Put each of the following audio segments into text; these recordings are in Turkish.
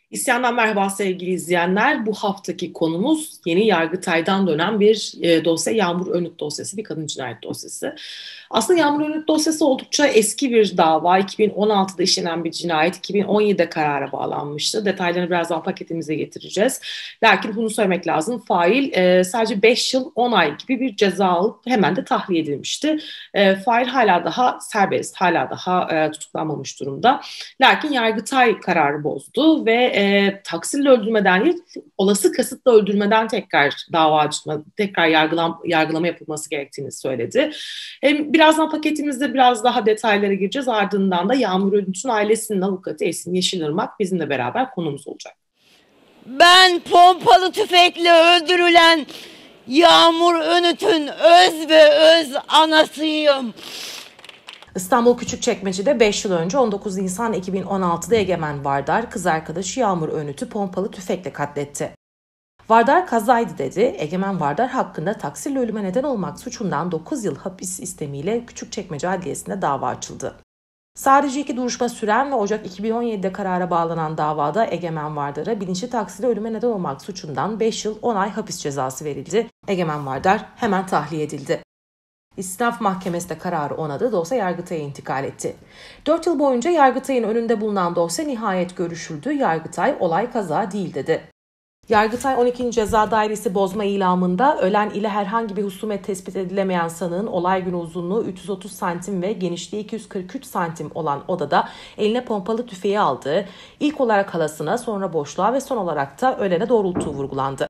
İsyandan merhaba sevgili izleyenler. Bu haftaki konumuz yeni Yargıtay'dan dönen bir dosya. Yağmur Önüt dosyası, bir kadın cinayet dosyası. Aslında Yağmur Önüt dosyası oldukça eski bir dava. 2016'da işlenen bir cinayet. 2017'de karara bağlanmıştı. Detaylarını birazdan paketimize getireceğiz. Lakin bunu söylemek lazım. Fail sadece 5 yıl 10 ay gibi bir ceza alıp hemen de tahliye edilmişti. Fail hala daha serbest, hala daha tutuklanmamış durumda. Lakin Yargıtay kararı bozdu ve taksirle öldürmeden değil, olası kasıtla öldürmeden tekrar dava açma, tekrar yargılama yapılması gerektiğini söyledi. Birazdan paketimizde biraz daha detaylara gireceğiz. Ardından da Yağmur Önüt'ün ailesinin avukatı Esin Yeşilırmak bizimle beraber konuğumuz olacak. Ben pompalı tüfekle öldürülen Yağmur Önüt'ün öz ve öz anasıyım. İstanbul Küçükçekmece'de 5 yıl önce 19 Nisan 2016'da Egemen Vardar kız arkadaşı Yağmur Önüt'ü pompalı tüfekle katletti. Vardar kazaydı dedi. Egemen Vardar hakkında taksirle ölüme neden olmak suçundan 9 yıl hapis istemiyle Küçükçekmece Adliyesi'nde dava açıldı. Sadece 2 duruşma süren ve Ocak 2017'de karara bağlanan davada Egemen Vardar'a bilinçli taksirle ölüme neden olmak suçundan 5 yıl 10 ay hapis cezası verildi. Egemen Vardar hemen tahliye edildi. İstinaf Mahkemesi de kararı onadı, dosya Yargıtay'a intikal etti. 4 yıl boyunca Yargıtay'ın önünde bulunan dosya nihayet görüşüldü. Yargıtay olay kaza değil dedi. Yargıtay 12. Ceza Dairesi bozma ilamında ölen ile herhangi bir husumet tespit edilemeyen sanığın olay günü uzunluğu 330 santim ve genişliği 243 santim olan odada eline pompalı tüfeği aldığı, ilk olarak halasına, sonra boşluğa ve son olarak da ölene doğrulttuğu vurgulandı.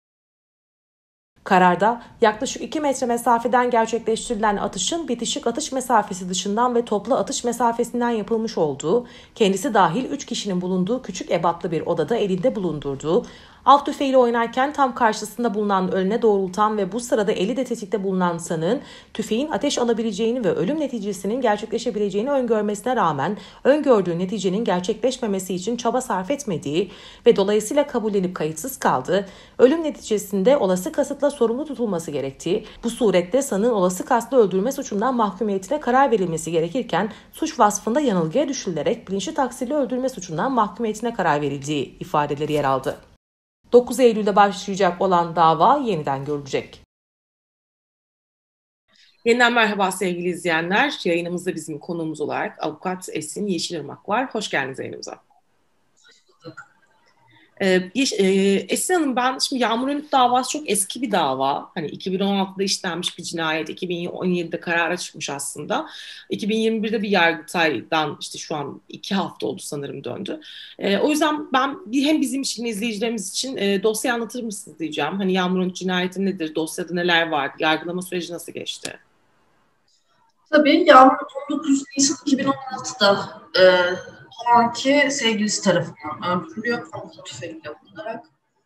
Kararda yaklaşık 2 metre mesafeden gerçekleştirilen atışın bitişik atış mesafesi dışından ve toplu atış mesafesinden yapılmış olduğu, kendisi dahil 3 kişinin bulunduğu küçük ebatlı bir odada elinde bulundurduğu, av tüfeğiyle oynarken tam karşısında bulunan ölüne doğrultan ve bu sırada eli de tetikte bulunan sanığın tüfeğin ateş alabileceğini ve ölüm neticesinin gerçekleşebileceğini öngörmesine rağmen öngördüğü neticenin gerçekleşmemesi için çaba sarf etmediği ve dolayısıyla kabullenip kayıtsız kaldığı, ölüm neticesinde olası kasıtla sorumlu tutulması gerektiği, bu surette sanığın olası kasıtla öldürme suçundan mahkumiyetine karar verilmesi gerekirken suç vasfında yanılgıya düşülerek bilinçli taksirle öldürme suçundan mahkumiyetine karar verildiği ifadeleri yer aldı. 9 Eylül'de başlayacak olan dava yeniden görülecek. Yeniden merhaba sevgili izleyenler. Yayınımızda bizim konuğumuz olarak avukat Esin Yeşilırmak var. Hoş geldiniz yayınımıza. Esin Hanım, ben şimdi Yağmur Önüt davası çok eski bir dava. Hani 2016'da işlenmiş bir cinayet, 2017'de karara çıkmış aslında. 2021'de bir Yargıtay'dan işte şu an 2 hafta oldu sanırım döndü. O yüzden ben hem bizim için izleyicilerimiz için dosyayı anlatır mısınız diyeceğim. Hani Yağmur Önüt cinayeti nedir, dosyada neler var, yargılama süreci nasıl geçti? Tabii Yağmur 19 Nisan 2016'da o anki sevgilisi tarafından öldürülüyor pompalı tüfekle bulunarak.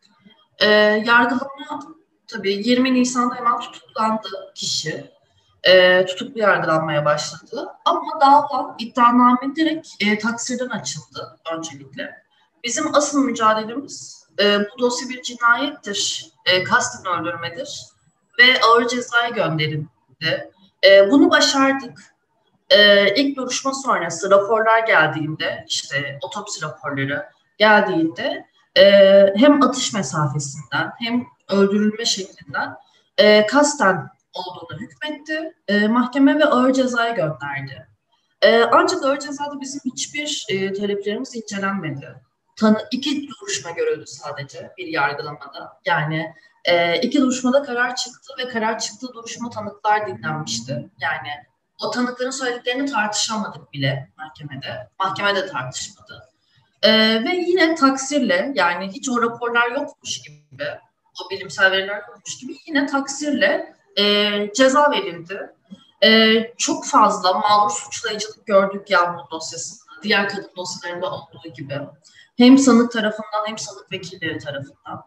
Yargılama tabii 20 Nisan'da hemen tutuklandı kişi. Tutuklu yargılanmaya başladı. Ama dava iddianame direkt taksirden açıldı öncelikle. Bizim asıl mücadelemiz bu dosya bir cinayettir, kasten öldürmedir ve ağır cezaya gönderildi. Bunu başardık. İlk duruşma sonrası raporlar geldiğinde, işte otopsi raporları geldiğinde hem atış mesafesinden hem öldürülme şeklinden kasten olduğunu hükmetti. Mahkeme ve ağır cezaya gönderdi. Ancak ağır cezada bizim hiçbir taleplerimiz incelenmedi. 2 duruşma görüldü sadece bir yargılamada. Yani 2 duruşmada karar çıktı ve karar çıktığı duruşma tanıklar dinlenmişti. Yani o tanıkların söylediklerini tartışamadık bile mahkemede. Mahkeme de tartışmadı. Ve yine taksirle, yani hiç o raporlar yokmuş gibi, o bilimsel veriler yokmuş gibi yine taksirle ceza verildi. Çok fazla mağdur suçlayıcılık gördük Yağmur dosyasında. Diğer kadın dosyalarında olduğu gibi. Hem sanık tarafından hem sanık vekilleri tarafından.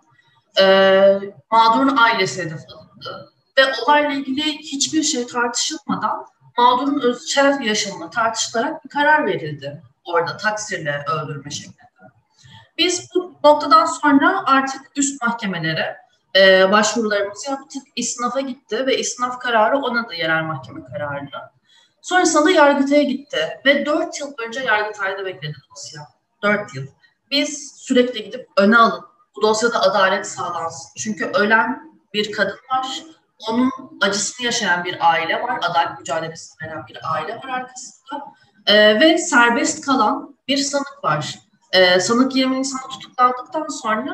Mağdurun ailesi hedef alındı. Ve olayla ilgili hiçbir şey tartışılmadan mağdurun özel yaşamına tartışılarak bir karar verildi. Orada taksirle öldürme şeklinde. Biz bu noktadan sonra artık üst mahkemelere başvurularımızı yaptık. İstinaf'a gitti ve istinaf kararı onadı, yerel mahkeme kararını. Sonrasında Yargıtay'a gitti ve 4 yıl önce Yargıtay'da bekledi dosya. 4 yıl. biz sürekli gidip öne alın. Bu dosyada adalet sağlansın. Çünkü ölen bir kadın var. Onun acısını yaşayan bir aile var. Adalet mücadelesi veren bir aile var arkasında. Ve serbest kalan bir sanık var. Sanık 20 Nisan'da tutuklandıktan sonra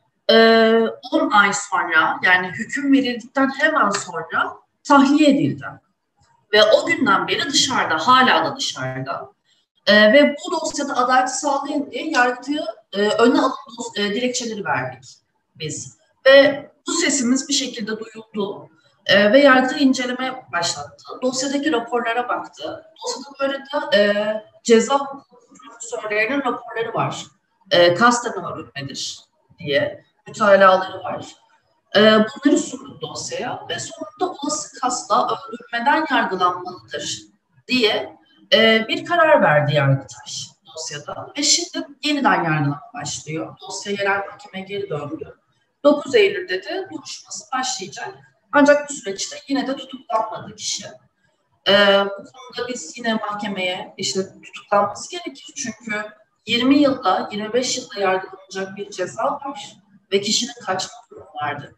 10 ay sonra, yani hüküm verildikten hemen sonra tahliye edildi. Ve o günden beri dışarıda, hala da dışarıda. Ve bu dosyada adaleti sağlayın diye yargıya öne alın dilekçeleri verdik biz. Ve bu sesimiz bir şekilde duyuldu. Ve yargı inceleme başlattı. Dosyadaki raporlara baktı. Dosyada böyle de ceza hukuku profesörlerinin raporları var. Kasten öldürmedir diye mütalaları var. Bunları sunduk dosyaya ve sonunda olası kasla öldürmeden yargılanmalıdır diye bir karar verdi Yargıtay dosyada. Ve şimdi yeniden yargılama başlıyor. Dosya yerel mahkemeye geri döndü. 9 Eylül'de de duruşması başlayacak. Ancak bu süreçte yine de tutuklanmadı kişi. Bu konuda biz yine mahkemeye işte tutuklanması gerekir. Çünkü 20 yılda, 25 yılda yargılanacak bir ceza var ve kişinin kaçma durumu vardır.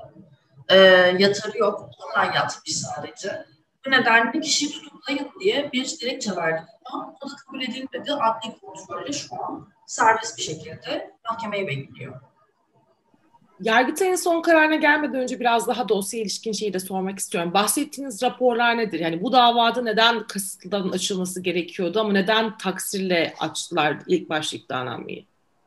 Yatarı yok, ondan yatmış sadece. Bu nedenle kişiyi tutuklayın diye bir dilekçe verdik ama o da kabul edilmedi. Adli kontrolle şu an serbest bir şekilde mahkemeyi bekliyor. Yargıtay'ın son kararına gelmeden önce biraz daha dosyaya ilişkin şeyi de sormak istiyorum. Bahsettiğiniz raporlar nedir? Yani bu davada neden kasıtlıdan açılması gerekiyordu ama neden taksirle açtılar ilk başta iddianameyi?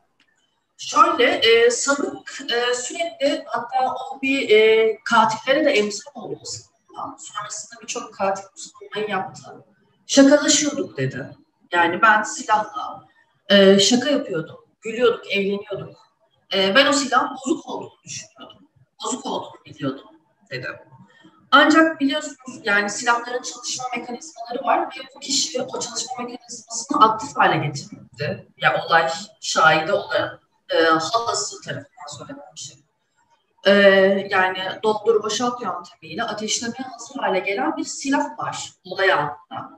Şöyle, sanık sürekli, hatta o bir katillere de emsal oldu. Sonrasında birçok katil bu savunmayı yaptı. Şakalaşıyorduk dedi. Yani ben silahla şaka yapıyordum, gülüyorduk, eğleniyorduk. Ben o silahın bozuk olduğunu düşünüyordum. Bozuk olduğunu biliyordum dedi. Ancak biliyorsunuz yani silahların çalışma mekanizmaları var ve bu kişi o çalışma mekanizmasını aktif hale getirdi. Yani olay şahidi olarak halası tarafından söylenen bir şey. Yani doldur boşalt yöntemiyle ateşlemeye hazır hale gelen bir silah var olay anında.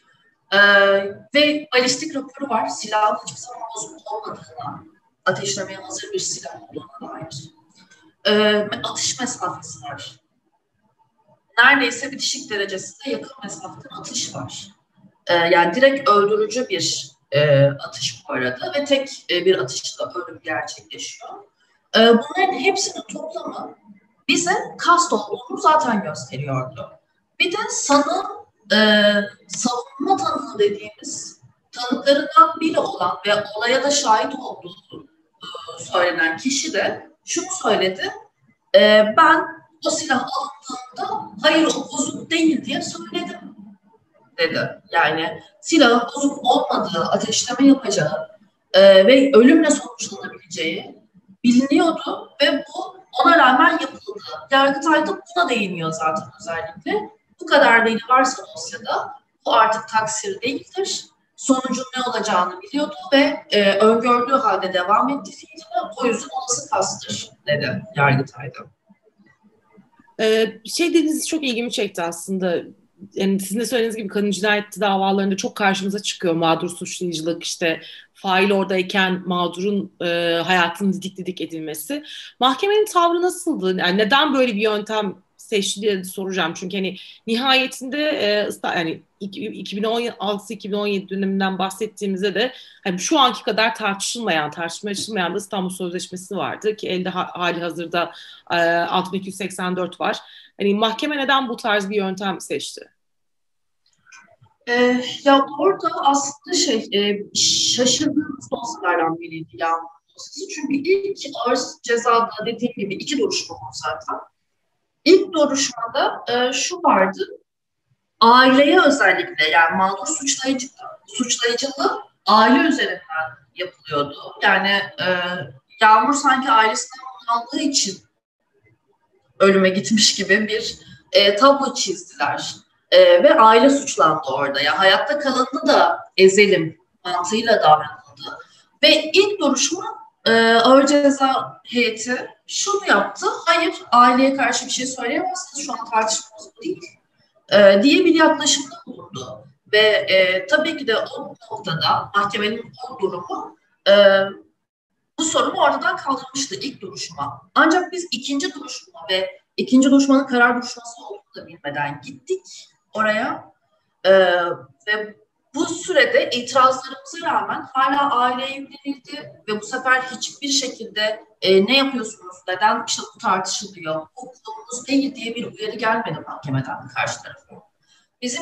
Ve balistik raporu var. Silahın hiçbir zaman bozuk olmadığına, ateşlemeye hazır bir silah olduğuna dair. Atış mesafesi var. Neredeyse bitişik derecesinde yakın mesafeden atış var. Yani direkt öldürücü bir atış bu arada ve tek bir atışla ölüm gerçekleşiyor. Bunların hepsinin toplamı bize kast olduğunu zaten gösteriyordu. Bir de sanığın savunma tanığı dediğimiz tanıklarından biri olan ve olaya da şahit olduğu söylenen kişi de şunu söyledi. Ben o silah aldığımda hayır o bozuk değil diye söyledim dedi. Yani silahın bozuk olmadığı, ateşleme yapacağı ve ölümle sonuçlanabileceği biliniyordu ve bu ona rağmen yapıldı. Yargıtay'da buna değiniyor zaten özellikle. Bu kadar veri varsa dosyada bu artık taksir değildir. Sonucun ne olacağını biliyordu ve öngördüğü halde devam etti fiiline. O yüzden olası kastır dedi Yargıtay'da. Şey dediğiniz çok ilgimi çekti aslında. Yani sizin de söylediğiniz gibi kadın cinayeti davalarında çok karşımıza çıkıyor mağdur suçlayıcılık, işte fail oradayken mağdurun hayatının didik didik edilmesi. Mahkemenin tavrı nasıldı? Yani neden böyle bir yöntem seçti diye soracağım. Çünkü hani nihayetinde yani 2016-2017 döneminden bahsettiğimizde de hani şu anki kadar tartışmaya açılmayan da İstanbul Sözleşmesi vardı ki elde hali hazırda 6284 var. Hani mahkeme neden bu tarz bir yöntem seçti? Ya orada aslında şaşırdığımız dosyalardan biriydi Yağmur dosyası. Çünkü ilk ağır cezada dediğim gibi 2 duruşma oldu zaten. İlk duruşmada şu vardı, aileye özellikle yani mağdur suçlayıcılığı aile üzerinden yapılıyordu. Yani Yağmur sanki ailesinden aldığı için ölüme gitmiş gibi bir tablo çizdiler. Ve aile suçlandı orada. Yani hayatta kalanını da ezelim mantığıyla davranıldı. Ve ilk duruşma ağır ceza heyeti şunu yaptı. Hayır, aileye karşı bir şey söyleyemezsiniz. Şu an tartışmamız bu değil. Diye bir yaklaşımda bulundu. Ve tabii ki de o noktada mahkemenin o durumu bu sorunu ortadan kaldırmıştı ilk duruşma. Ancak biz ikinci duruşma ve ikinci duruşmanın karar duruşması olduğunu da bilmeden gittik oraya. Ve bu sürede itirazlarımıza rağmen hala aileye yüklenildi ve bu sefer hiçbir şekilde ne yapıyorsunuz, neden işte bu tartışılıyor, bu konumuz değil diye bir uyarı gelmedi mahkemeden karşı tarafa. Bizim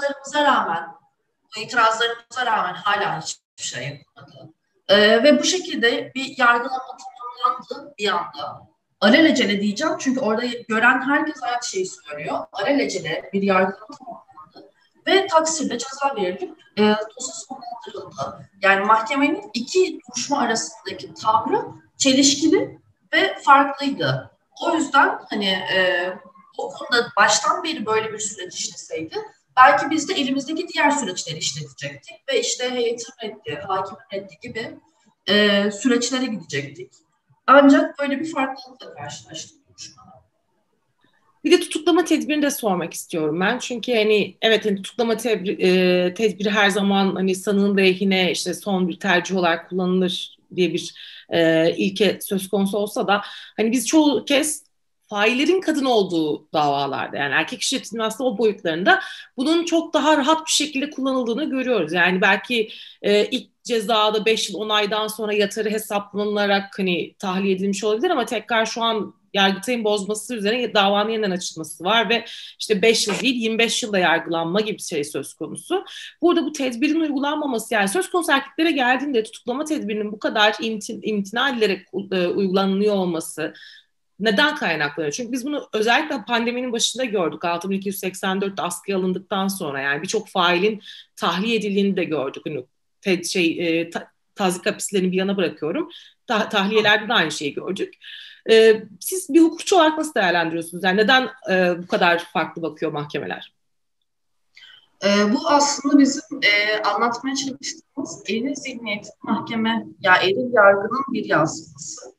bu itirazlarımıza rağmen hala hiçbir şey yapılmadı. Ve bu şekilde bir yargılama tamamlandı bir anda. Alelacele diyeceğim çünkü orada gören herkes aynı şeyi söylüyor. Alelacele bir yargılama tamamlandı ve taksirle ceza verilip dosya sonlandırıldı. Yani mahkemenin iki duruşma arasındaki tavrı çelişkili ve farklıydı. O yüzden hani o konuda baştan beri böyle bir süreç işleseydi belki biz de elimizdeki diğer süreçleri işletecektik ve işte heyetin reddi, hakimin reddi gibi süreçlere gidecektik. Ancak böyle bir farklılıkla karşılaştık duruşmada. Bir de tutuklama tedbirini de sormak istiyorum ben. Çünkü hani evet hani tutuklama tedbiri her zaman hani sanığın lehine işte son bir tercih olarak kullanılır diye bir ilke söz konusu olsa da hani biz çoğu kez faillerin kadın olduğu davalarda yani erkek şiddetinin aslında o boyutlarında bunun çok daha rahat bir şekilde kullanıldığını görüyoruz. Yani belki ilk cezada 5 yıl 10 aydan sonra yatarı hesaplanılarak hani tahliye edilmiş olabilir ama tekrar şu an Yargıtay'ın bozması üzerine davanın yeniden açılması var ve işte 5 yıl değil 25 yılda yargılanma gibi bir şey söz konusu. Burada bu tedbirin uygulanmaması yani söz konusu erkeklere geldiğinde tutuklama tedbirinin bu kadar imtina edilerek uygulanıyor olması neden kaynaklanıyor? Çünkü biz bunu özellikle pandeminin başında gördük. 6284 askıya alındıktan sonra yani birçok failin tahliye edildiğini de gördük. Hani tazik hapislerini bir yana bırakıyorum. Tahliyelerde de aynı şeyi gördük. Siz bir hukukçu olarak nasıl değerlendiriyorsunuz? Yani neden bu kadar farklı bakıyor mahkemeler? Bu aslında bizim anlatmaya çalıştığımız eril zihniyet mahkeme, ya eril yargının bir yansıması.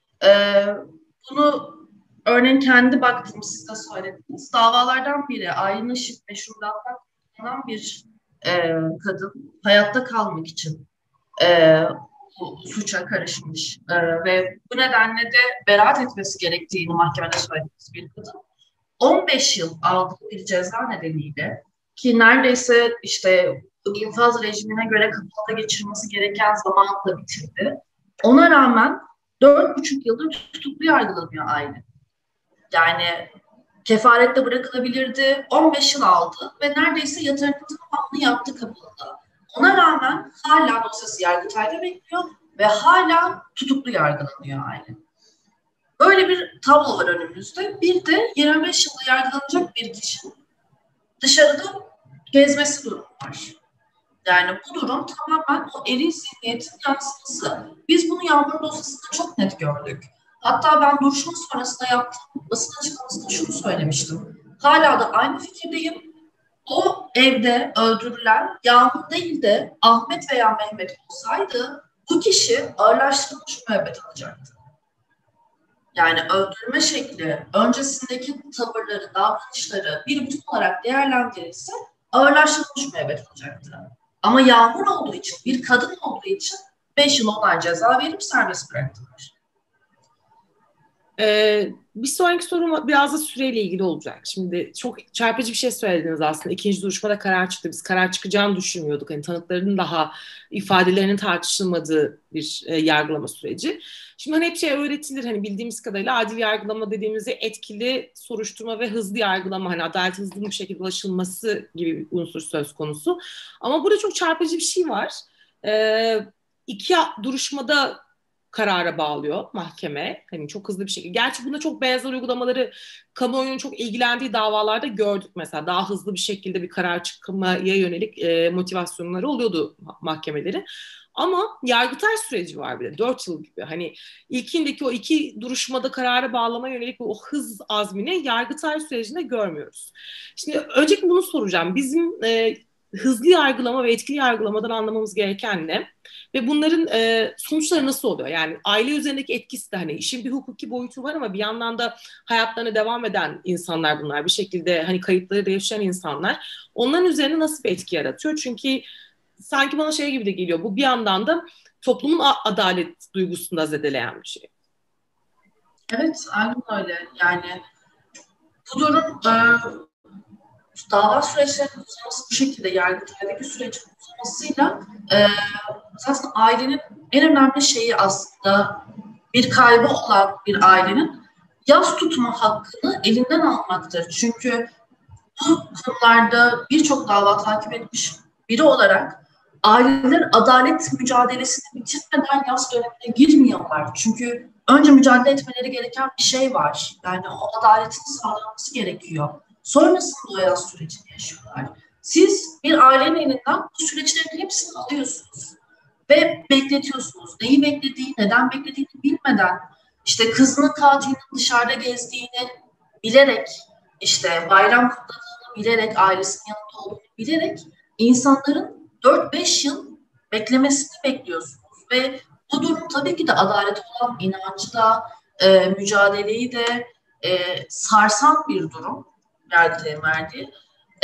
Bunu örneğin kendi baktığım siz de söylediniz. Davalardan biri Aylin Işık meşrulattan kullanan bir kadın hayatta kalmak için bu suça karışmış ve bu nedenle de beraat etmesi gerektiğini mahkemede söylediğimiz bir kadın 15 yıl aldığı bir ceza nedeniyle ki neredeyse işte infaz rejimine göre kapalı geçirmesi gereken zamanı da bitirdi. Ona rağmen 4,5 yıldır tutuklu yargılanıyor aile. Yani kefarette bırakılabilirdi. 15 yıl aldı ve neredeyse yatırımın tamamını yaptı kapıda. Ona rağmen hala dosyası Yargıtay'da bekliyor ve hala tutuklu yargılanıyor aile. Böyle bir tablo var önümüzde. Bir de 25 yılda yargılanacak bir kişinin dışarıda gezmesi durumu var. Yani bu durum tamamen o eril zihniyetin yansıması. Biz bunu Yağmur dosyasında çok net gördük. Hatta ben duruşma sonrasında yaptığım basın açıklamasında şunu söylemiştim. Hala da aynı fikirdeyim. O evde öldürülen Yağmur değil de Ahmet veya Mehmet olsaydı bu kişi ağırlaştırılmış müebbet alacaktı. Yani öldürme şekli, öncesindeki tavırları, davranışları bir bütün olarak değerlendirilse ağırlaştırılmış müebbet alacaktı. Ama Yağmur olduğu için, bir kadın olduğu için 5 yıl 10 ay ceza verip serbest bıraktılar. Bir sonraki sorum biraz da süreyle ilgili olacak. Şimdi çok çarpıcı bir şey söylediniz aslında. İkinci duruşmada karar çıktı. Biz karar çıkacağını düşünmüyorduk. Yani tanıkların daha ifadelerinin tartışılmadığı bir yargılama süreci. Şimdi hani hep şey öğretilir hani bildiğimiz kadarıyla adil yargılama dediğimizde etkili soruşturma ve hızlı yargılama hani adalet hızlı bir şekilde ulaşılması gibi bir unsur söz konusu. Ama burada çok çarpıcı bir şey var. İki duruşmada karara bağlıyor mahkeme. Hani çok hızlı bir şekilde. Gerçi bunda çok benzer uygulamaları kamuoyunun çok ilgilendiği davalarda gördük mesela. Daha hızlı bir şekilde bir karar çıkmaya yönelik motivasyonları oluyordu mahkemeleri. Ama Yargıtay süreci var bir de 4 yıl gibi. Hani ilkindeki o iki duruşmada karara bağlama yönelik o hız azmini Yargıtay sürecinde görmüyoruz. Şimdi öncelikle bunu soracağım. Bizim hızlı yargılama ve etkili yargılamadan anlamamız gereken ne? Ve bunların sonuçları nasıl oluyor? Yani aile üzerindeki etkisi de hani işin bir hukuki boyutu var ama bir yandan da hayatlarına devam eden insanlar bunlar. Bir şekilde hani kayıpları da yaşayan insanlar. Onların üzerine nasıl bir etki yaratıyor? Çünkü sanki bana şey gibi de geliyor. Bu bir yandan da toplumun adalet duygusunu da zedeleyen bir şey. Evet, aynen öyle. Yani bu durum dava süreçlerinin uzaması, bu şekilde yargıtay'daki sürecin uzamasıyla zaten ailenin en önemli şeyi, aslında bir kaybı olan bir ailenin yas tutma hakkını elinden almaktır. Çünkü bu konularda birçok dava takip etmiş biri olarak aileler adalet mücadelesini bitirmeden yas dönemine girmiyorlar. Çünkü önce mücadele etmeleri gereken bir şey var. Yani o adaletin sağlanması gerekiyor. Sonrasında o yas sürecini yaşıyorlar. Siz bir ailenin elinden bu süreçlerin hepsini alıyorsunuz ve bekletiyorsunuz. Neyi beklediğini, neden beklediğini bilmeden, işte kızının katilinin dışarıda gezdiğini bilerek, işte bayram kutladığını bilerek, ailesinin yanında olduğunu bilerek insanların 4-5 yıl beklemesini bekliyorsunuz. Ve bu durum tabii ki de adalete olan inancı da, mücadeleyi de sarsan bir durum. Yargıtay'ın verdiği.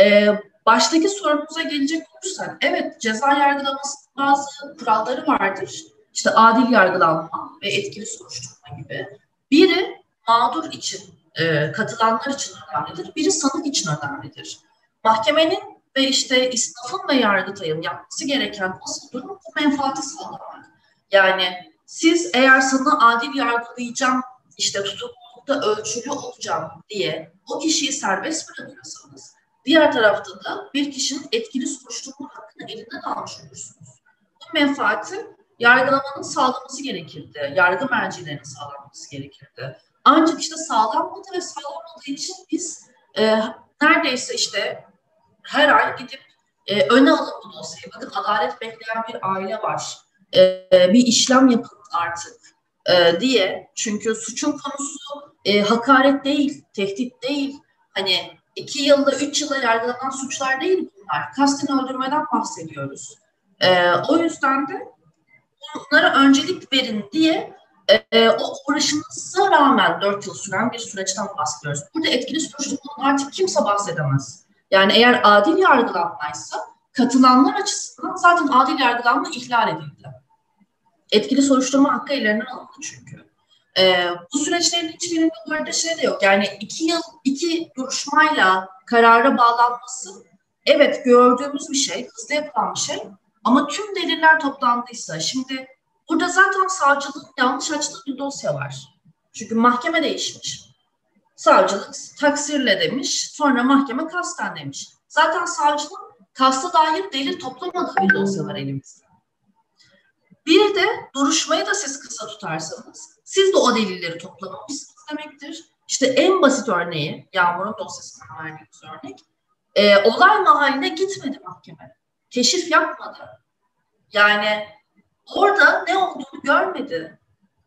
Baştaki sorumuza gelecek olursak, evet, ceza yargılamasının bazı kuralları vardır. İşte adil yargılanma ve etkili soruşturma gibi. Biri mağdur için, katılanlar için önemlidir. Biri sanık için önemlidir. Mahkemenin ve işte İsnaf'ın ve Yargıtay'ın yapması gereken asıl durum bu menfaati sağlamak. Yani siz eğer sana adil yargılayacağım, işte tutuklulukta ölçülü olacağım diye o kişiyi serbest bırakıyorsanız, diğer tarafta da bir kişinin etkili soruşturma hakkını elinden almış olursunuz. Bu menfaati yargılamanın sağlaması gerekirdi. Yargı mercilerinin sağlanması gerekirdi. Ancak işte sağlanmadı ve sağlanmadığı için biz neredeyse işte her ay gidip öne alın bu dosyayı. Bakın, adalet bekleyen bir aile var. Bir işlem yapın artık diye. Çünkü suçun konusu hakaret değil, tehdit değil. Hani 2 yılda, 3 yılda yargılanan suçlar değil bunlar. Kasten öldürmeden bahsediyoruz. O yüzden de bunlara öncelik verin diye o uğraşımıza rağmen 4 yıl süren bir süreçten bahsediyoruz. Burada etkili soruşturmadan artık kimse bahsedemez. Yani eğer adil yargılanmaysa, katılanlar açısından zaten adil yargılanma ihlal edildi. Etkili soruşturma hakkı ellerinden alındı çünkü. Bu süreçlerin hiçbirinde bu arada şey de yok. Yani 2 yıl, 2 duruşmayla karara bağlanması, evet, gördüğümüz bir şey, hızlı yapılan bir şey. Ama tüm deliller toplandıysa, şimdi burada zaten savcılığın yanlış açtığı bir dosya var. Çünkü mahkeme değişmiş. Savcılık taksirle demiş, sonra mahkeme kasten demiş. Zaten savcının kasta dair delil toplamadığı bir dosya var elimizde. Bir de duruşmayı da siz kısa tutarsanız, siz de o delilleri toplamamışsınız demektir. İşte en basit örneği, Yağmur'un dosyasından verdiğimiz örnek, olay mahalline gitmedi mahkeme. Keşif yapmadı. Yani orada ne olduğunu görmedi.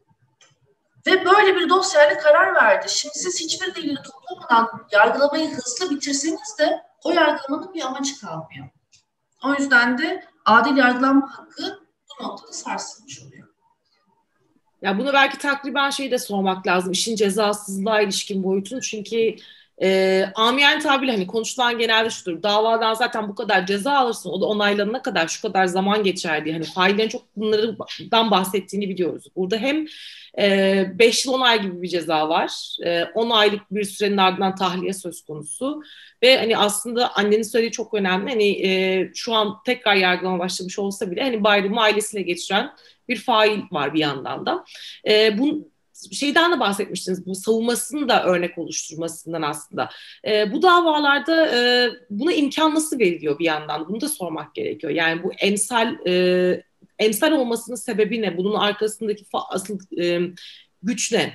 Ve böyle bir dosyayla karar verdi. Şimdi siz hiçbir delili toplamadan yargılamayı hızlı bitirseniz de o yargılamanın bir amacı kalmıyor. O yüzden de adil yargılanma hakkı bu noktada sarsılmış oluyor. Ya bunu belki takriben şeyi de sormak lazım. İşin cezasızlığa ilişkin boyutunu. Çünkü amiyen tabirle hani konuşulan genelde şudur. Davadan zaten bu kadar ceza alırsın. O da onaylanana kadar şu kadar zaman geçer diye. Hani faillerin çok bunlardan bahsettiğini biliyoruz. Burada hem 5 yıl 10 ay gibi bir ceza var. 10 aylık bir sürenin ardından tahliye söz konusu. Ve hani aslında annenin söylediği çok önemli. Hani şu an tekrar yargılama başlamış olsa bile hani bayramı ailesiyle geçiren bir fail var bir yandan da. Bu şeyden de bahsetmiştiniz, bu savunmasını da örnek oluşturmasından aslında. Bu davalarda buna imkan nasıl veriliyor bir yandan? Bunu da sormak gerekiyor. Yani bu emsal olmasının sebebi ne? Bunun arkasındaki asıl güç ne?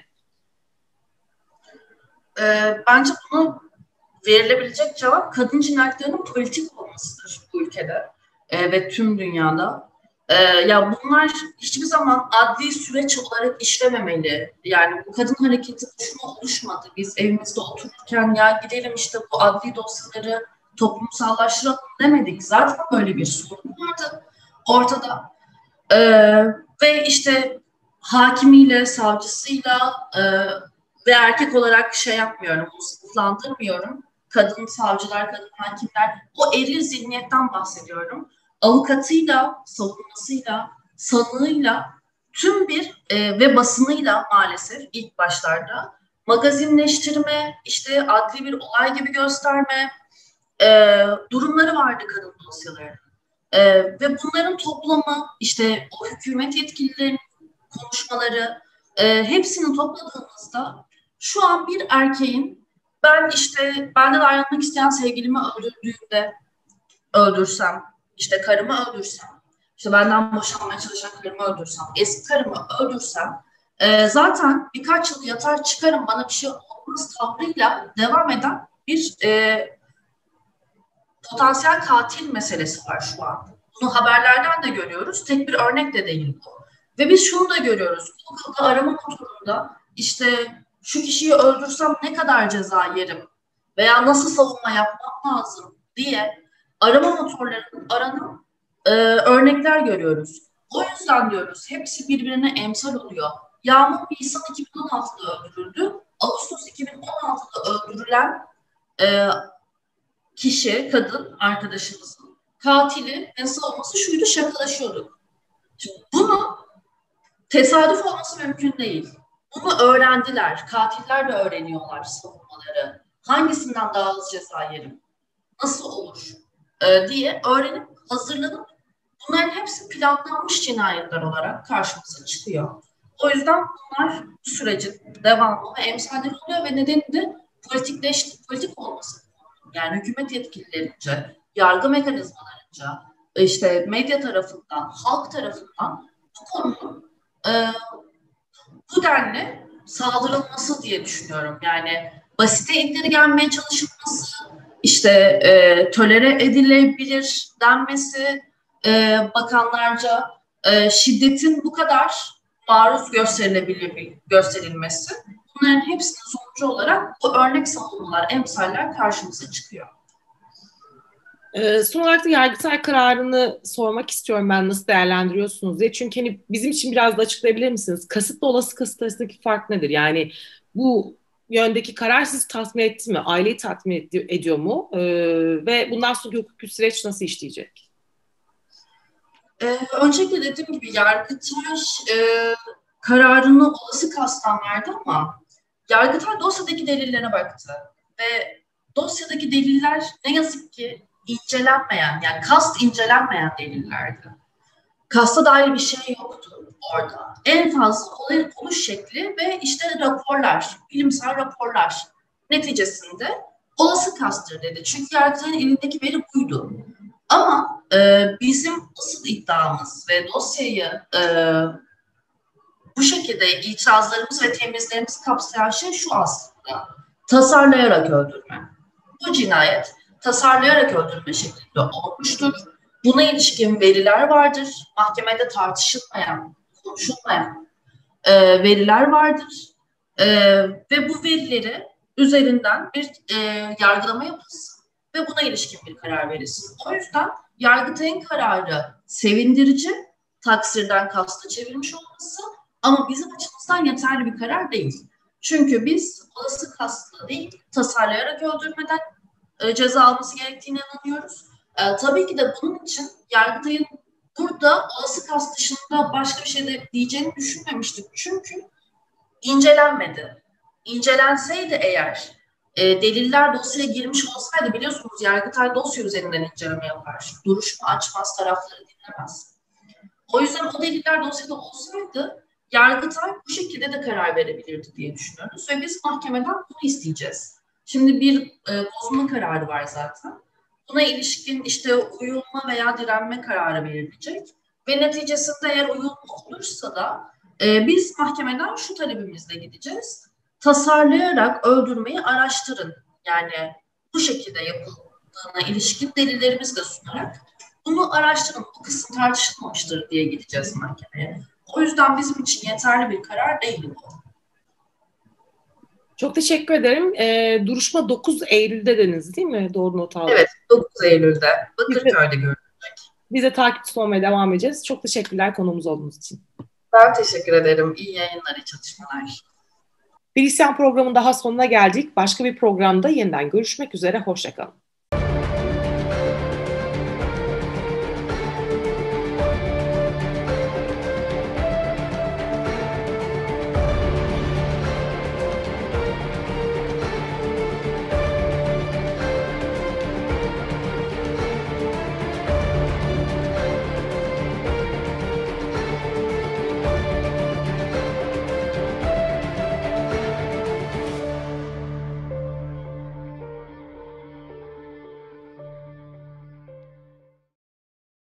Bence buna verilebilecek cevap kadın cinayetlerinin politik olmasıdır bu ülkede ve tüm dünyada. Ya bunlar hiçbir zaman adli süreç olarak işlememeli. Yani bu kadın hareketi boşuna oluşmadı. Biz evimizde otururken ya gidelim işte bu adli dosyaları toplumsallaştıralım demedik. Zaten böyle bir sorun vardı ortada. Ve işte hakimiyle, savcısıyla ve erkek olarak şey yapmıyorum, sınıflandırmıyorum. Kadın savcılar, kadın hakimler, o eril zihniyetten bahsediyorum. avukatıyla, savunmasıyla, sanığıyla, tüm bir ve basınıyla maalesef ilk başlarda magazinleştirme, işte adli bir olay gibi gösterme durumları vardı kadın dosyalarının. Ve bunların toplamı, işte o hükümet yetkililerinin konuşmaları, hepsini topladığımızda şu an bir erkeğin ben işte benden ayrılmak isteyen sevgilimi öldürdüğümde öldürsem, işte karımı öldürsem, işte benden boşanmaya çalışan karımı öldürsem, eski karımı öldürsem zaten birkaç yıl yatar çıkarım bana bir şey olmaz tavrıyla devam eden bir potansiyel katil meselesi var şu an. Bunu haberlerden de görüyoruz. Tek bir örnek de değil bu. Ve biz şunu da görüyoruz. Google'da arama motorunda işte şu kişiyi öldürsem ne kadar ceza yerim veya nasıl savunma yapmam lazım diye arama motorlarının aranan örnekler görüyoruz. O yüzden diyoruz hepsi birbirine emsal oluyor. Yağmur Nisan 2016'da öldürüldü. Ağustos 2016'da öldürülen kişi, kadın arkadaşımızın katili nasıl olması şuydu, şakalaşıyorduk. Şimdi bunu tesadüf olması mümkün değil. Bunu öğrendiler. Katiller de öğreniyorlar savunmaları. Hangisinden daha az ceza yerim? Nasıl olur? Diye öğrenip hazırlanıp bunların hepsi planlanmış cinayetler olarak karşımıza çıkıyor. O yüzden bunlar bu sürecin devamı ve emsalleri oluyor ve nedeni de politik olması. Yani hükümet yetkililerince, yargı mekanizmalarınca, işte medya tarafından, halk tarafından bu konunun bu denli saldırılması diye düşünüyorum. Yani basite indirgenmeye çalışılması, işte tolere edilebilir denmesi, bakanlarca şiddetin bu kadar maruz gösterilmesi, bunların hepsinin sonucu olarak bu örnek savunmalar, emsaller karşımıza çıkıyor. Son olarak da Yargıtay kararını sormak istiyorum ben nasıl değerlendiriyorsunuz diye. Çünkü hani bizim için biraz da açıklayabilir misiniz? Kasıtla olası kasıt arasındaki fark nedir? Yani bu yöndeki karar sizi tatmin etti mi? Aileyi tatmin ediyor mu? Ve bundan sonraki hukuki süreç nasıl işleyecek? Öncelikle dediğim gibi Yargıtay kararını olası kastan verdi ama Yargıtay dosyadaki delillere baktı. Ve dosyadaki deliller ne yazık ki incelenmeyen, yani kast incelenmeyen delillerdi. Kasta dair bir şey yoktu orada. En fazla olayın oluş şekli ve işte raporlar, bilimsel raporlar neticesinde olası kasttır dedi. Çünkü Yargıtay'ın elindeki veri buydu. Ama bizim asıl iddiamız ve dosyayı bu şekilde itirazlarımız ve temizlerimizi kapsayan şey şu aslında. Tasarlayarak öldürme. Bu cinayet tasarlayarak öldürme şeklinde olmuştur. Buna ilişkin veriler vardır. Mahkemede tartışılmayan, konuşulmayan veriler vardır. Ve bu verileri üzerinden bir yargılama yapılsın ve buna ilişkin bir karar verilsin. O yüzden Yargıtay'ın kararı sevindirici, taksirden kasta çevirmiş olması ama bizim açımızdan yeterli bir karar değil. Çünkü biz olası kastla değil, tasarlayarak öldürmeden ceza alması gerektiğine inanıyoruz. Tabii ki de bunun için Yargıtay'ın burada olası kast dışında başka bir şey de diyeceğini düşünmemiştik. Çünkü incelenmedi. İncelenseydi eğer deliller dosyaya girmiş olsaydı biliyorsunuz Yargıtay dosya üzerinden inceleme yapar. Duruşma açmaz, tarafları dinlemez. O yüzden o deliller dosyada olsaydı Yargıtay bu şekilde de karar verebilirdi diye düşünüyoruz ve biz mahkemeden bunu isteyeceğiz. Şimdi bir bozma kararı var zaten. Buna ilişkin işte uyulma veya direnme kararı verilecek ve neticesinde eğer uyulma olursa da biz mahkemeden şu talebimizle gideceğiz. Tasarlayarak öldürmeyi araştırın. Yani bu şekilde yapıldığına ilişkin delillerimizi de sunarak bunu araştırın. Bu kısım tartışılmamıştır diye gideceğiz mahkemeye. O yüzden bizim için yeterli bir karar değil bu. Çok teşekkür ederim. Duruşma 9 Eylül'de dediniz değil mi? Doğru not aldım. Evet, 9 Eylül'de Bakırköy'de görülecek. Biz de takipçisi olmaya devam edeceğiz. Çok teşekkürler konuğumuz olduğunuz için. Ben teşekkür ederim. İyi yayınlar, iyi çalışmalar. Bir İsyan programının daha sonuna geldik. Başka bir programda yeniden görüşmek üzere. Hoşça kalın.